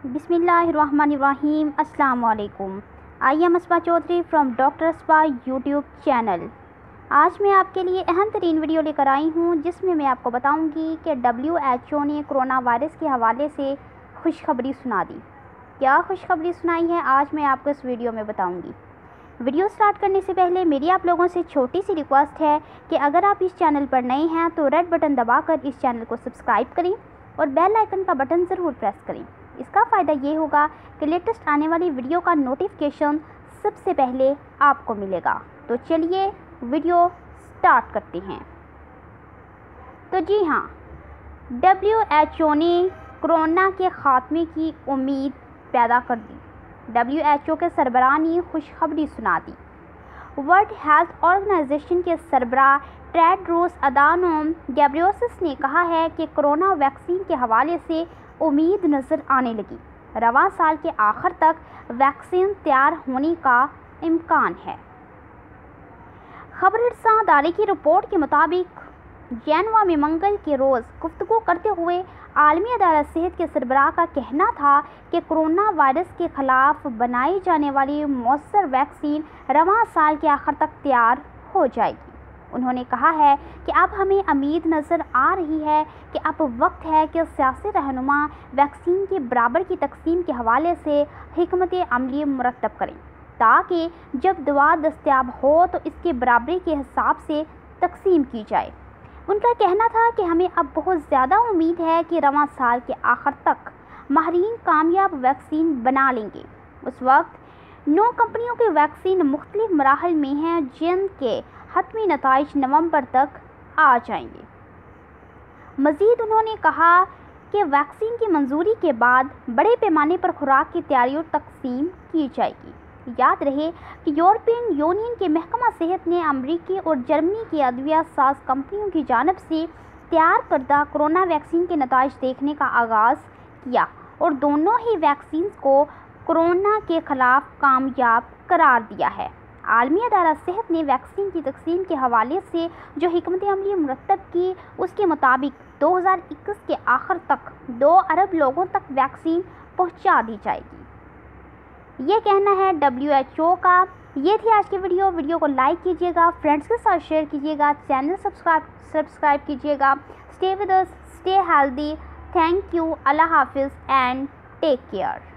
بسم اللہ الرحمن الرحیم۔ السلام علیکم۔ I am Asba Chaudhry from doctor Asba YouTube channel. آج میں آپ کے لیے اہم ترین ویڈیو لے کر آئی ہوں، جس میں آپ کو بتاؤں گی کہ WHO نے کرونا وائرس کے حوالے سے خوشخبری سنا دی۔ کیا خوشخبری سنائی ہے، آج میں آپ کو اس ویڈیو میں بتاؤں گی۔ ویڈیو سٹارٹ کرنے سے پہلے میری آپ لوگوں سے چھوٹی سی ریکویسٹ ہے کہ اگر آپ اس چینل پر نئے ہیں تو ریڈ بٹن دبا کر اس چینل کو سبسکرائب کریں اور بیل آئیکن کا بٹن ضرور پریس کریں۔ اس کا فائدہ یہ ہوگا کہ لیٹسٹ آنے والی ویڈیو کا نوٹیفیکیشن سب سے پہلے آپ کو ملے گا۔ تو چلیے ویڈیو سٹارٹ کرتے ہیں۔ تو جی ہاں، WHO نے کرونا کے خاتمے کی امید پیدا کر دی۔ WHO کے سربراہ نے خوشخبری سنا دی۔ ورلڈ ہیلتھ آرگنائزیشن کے سربراہ ٹیڈروس ادھانوم گیبریسس نے کہا ہے کہ کرونا ویکسین کے حوالے سے امید نظر آنے لگی۔ رواں سال کے آخر تک ویکسین تیار ہونے کا امکان ہے۔ خبررساں ادارے کی رپورٹ کے مطابق جنیوا میں منگل کے روز گفتگو کرتے ہوئے عالمی ادارہ صحت کے سربراہ کا کہنا تھا کہ کرونا وائرس کے خلاف بنائی جانے والی مؤثر ویکسین رواں سال کے آخر تک تیار ہو جائے گی۔ انہوں نے کہا ہے کہ اب ہمیں امید نظر آ رہی ہے کہ اب وقت ہے کہ سیاسی رہنما ویکسین کے برابر کی تقسیم کے حوالے سے حکمت عملی مرتب کریں، تاکہ جب دوا دستیاب ہو تو اس کے برابری کے حساب سے تقسیم کی جائے۔ ان کا کہنا تھا کہ ہمیں اب بہت زیادہ امید ہے کہ رواں سال کے آخر تک ماہرین کامیاب ویکسین بنا لیں گے۔ اس وقت 9 کمپنیوں کی ویکسین مختلف مراحل میں ہیں، جن کے حتمی نتائج نومبر تک آ جائیں گے۔ مزید انہوں نے کہا کہ ویکسین کی منظوری کے بعد بڑے پیمانے پر خوراک کی تیاری اور تقسیم کی جائے گی۔ یاد رہے کہ یورپین یونین کے محکمہ صحت نے امریکی اور جرمنی کی ادویہ ساز کمپنیوں کی جانب سے تیار کردہ کرونا ویکسین کے نتائج دیکھنے کا آغاز کیا اور دونوں ہی ویکسینز کو کرونا کے خلاف کامیاب قرار دیا ہے۔ عالمی ادارہ صحت نے ویکسین کی تقسیم کے حوالے سے جو حکمت عملی مرتب کی، اس کے مطابق 2021 کے آخر تک 2 ارب لوگوں تک ویکسین پہنچا دی جائے گی۔ یہ کہنا ہے WHO کا۔ یہ تھی آج کی ویڈیو کو لائک کیجیے گا، فرینڈس کے ساتھ شیئر کیجیے گا، چینل سبسکرائب کیجیے گا۔ Stay with us, stay healthy. Thank you, اللہ حافظ اینڈ ٹیک کیئر۔